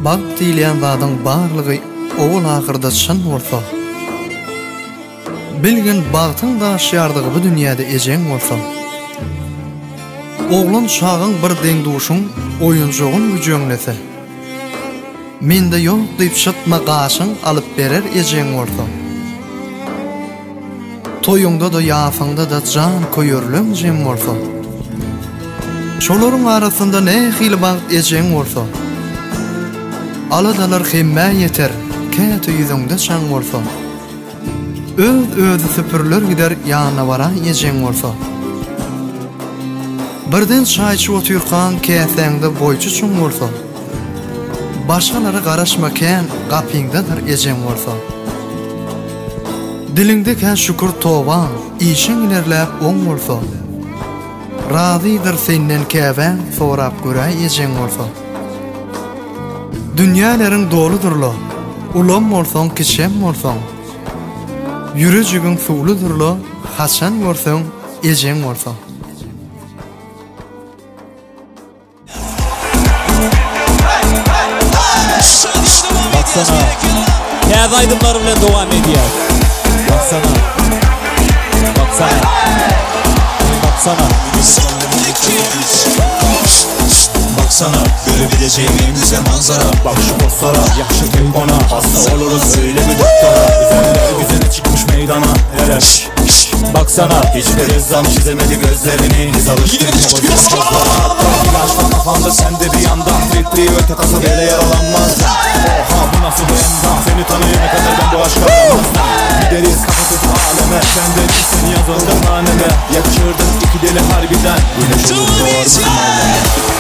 Bak diýilýän zadyň barlygy owul ahyrda çyn bolsa, bilgin bagtyň daşýardygy bu dünýäde ejeň bolsa, oglun çağın bir deňduşyň oýunjogyň güjöňlese, mende ýok diýip şytma gaşyň alyp berer ejeň bolsa, toýuňda da ýafaňda da jan koýurlyň jem bolsa, şolaryň arasynda ne hili bagt ejeň bolsa, aladalar hemme yeter, käte ýüzüňde çaň bolsa, öz süpürler gider ýanyna bara ejeň bolsa, birden çaý içip oturýan käseňde boýçy çuň bolsa, başgalara garaşmakan gapyňdadyr ejeň bolsa, dilinde kän şükür toban, işiň ilerläp oň bolsa, razydyr senden käbän sorap göräý ejeň bolsa, dünýälerin doludurlar, ulam bolsaň, kişem bolsaň, ýürejigin suwludurlar, haçan görseň, ejeň bolsaň. Baksana, kääz aydymlar bilen dowam edýär. Baksana, baksana, baksana. Baksana, görebileceğim en güzel manzara. Bak şu postlara, yakşı tempona. Hasta oluruz öyle bir doktora. Güzeller güzeli çıkmış meydana. Hele baksana, hiçbir rezzam çizemedi gözlerini. Biz alıştık babacığım pozlara. İlaçla kafamda sende bir yandan. Titriği öte kasa bile yaralanmazdım. Oha bu nasıl bir endam. Seni tanıyana kadar ben bu aşka aramazdım. Gideriz kafasız aleme. Sen de değilsin yazıldım haneme. Yakışırdın iki deli harbiden. Güneş olur doğardım aleme.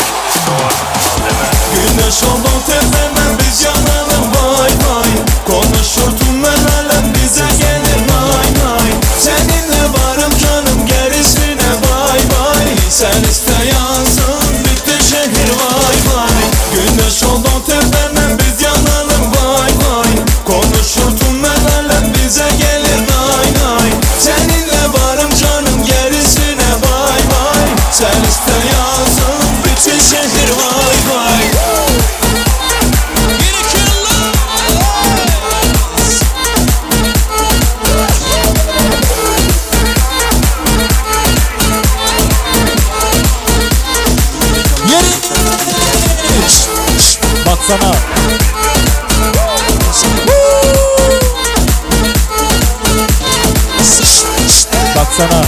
Güneş oldun tepemden biz yanalım vay vay. Konuşur tümmen alem bize gelir nay nay. Seninle varım canım gerisine vay vay. Sen iste yansın bitti şehir vay vay. Güneş oldun tepemden biz yanalım vay vay. Konuşur tümmen alem bize gelir nay nay. Seninle varım canım gerisine vay vay. Sen iste yansın bitti şehir vay vay. Baksana. Baksana.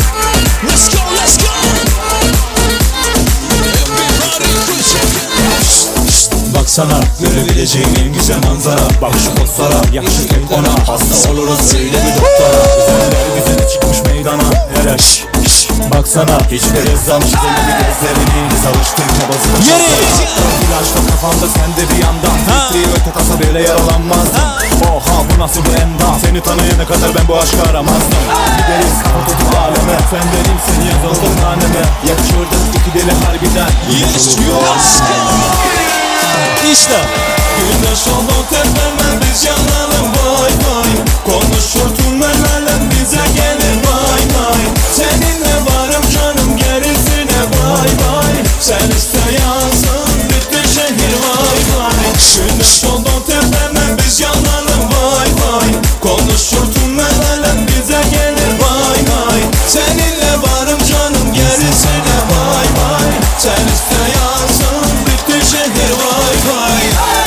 Baksana, görebileceğim en güzel manzara. Bak şu postlara, yakşı tempona. Hasta oluruz öyle bir doktora. Güzeller güzeli çıkmış meydana. Hele baksana, hiçbir rezzam çizemedi gözlerini. Biz alıştık babasına çoklara. İlaçla kafamda sende bir yandan. Titriği öte kasa bile yaralanmazdım. Oha bu nasıl bir endam. Seni tanıyana kadar ben bu aşkı aramazdım. Gideriz kafa tutup aleme. Sen benimsin yazıldım haneme. Yakışırdın iki deli harbiden. Güneş oluyor İşte. Güneş oldun tepemden biz yanalım vay vay. Konuşur tümmen alem bize gelir vay vay. Seninle varım canım gerisine vay vay. Sen iste yansın bitti şehir vay vay. Güneş oldun tepemden biz yanalım vay vay. Konuşur tümmen alem bize gelir vay vay. Seninle varım canım gerisine vay vay. Sen iste yansın bitti şehir vay vay.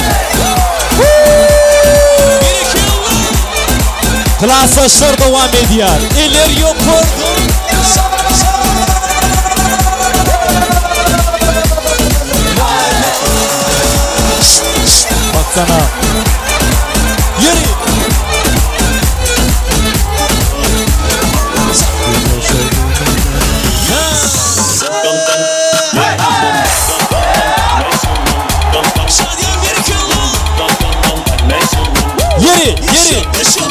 Klaslaşlar devam edýär. Eller ýokurdy. Baksana. Yürü. Yürü, yürü.